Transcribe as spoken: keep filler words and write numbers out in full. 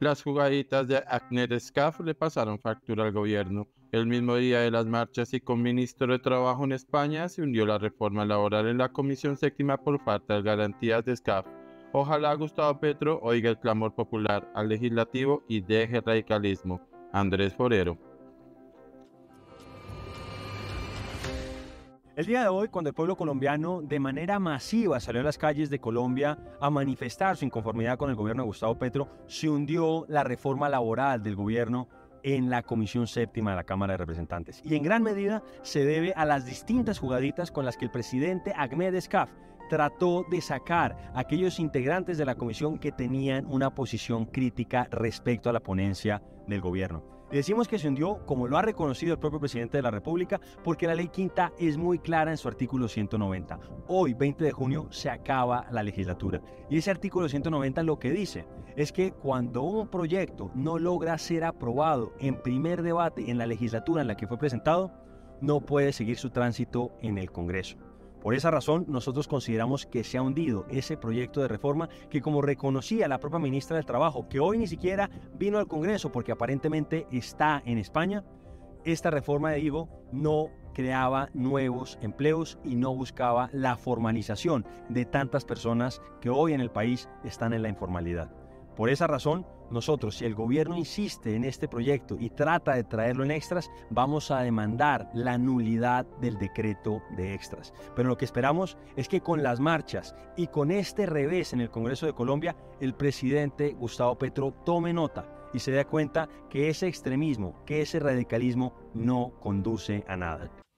Las jugaditas de Ahmed Escaf le pasaron factura al gobierno. El mismo día de las marchas y con ministro de Trabajo en España se hundió la reforma laboral en la Comisión Séptima por falta de garantías de Escaf. Ojalá Gustavo Petro oiga el clamor popular al legislativo y deje el radicalismo. Andrés Forero. El día de hoy, cuando el pueblo colombiano de manera masiva salió a las calles de Colombia a manifestar su inconformidad con el gobierno de Gustavo Petro, se hundió la reforma laboral del gobierno en la Comisión Séptima de la Cámara de Representantes. Y en gran medida se debe a las distintas jugaditas con las que el presidente Ahmed Escaf trató de sacar a aquellos integrantes de la comisión que tenían una posición crítica respecto a la ponencia del gobierno. Y decimos que se hundió, como lo ha reconocido el propio presidente de la República, porque la ley quinta es muy clara en su artículo ciento noventa. Hoy, veinte de junio, se acaba la legislatura. Y ese artículo ciento noventa lo que dice es que cuando un proyecto no logra ser aprobado en primer debate en la legislatura en la que fue presentado, no puede seguir su tránsito en el Congreso. Por esa razón, nosotros consideramos que se ha hundido ese proyecto de reforma que, como reconocía la propia ministra del Trabajo, que hoy ni siquiera vino al Congreso porque aparentemente está en España, esta reforma de Ivo no creaba nuevos empleos y no buscaba la formalización de tantas personas que hoy en el país están en la informalidad. Por esa razón, nosotros, si el gobierno insiste en este proyecto y trata de traerlo en extras, vamos a demandar la nulidad del decreto de extras. Pero lo que esperamos es que con las marchas y con este revés en el Congreso de Colombia, el presidente Gustavo Petro tome nota y se dé cuenta que ese extremismo, que ese radicalismo no conduce a nada.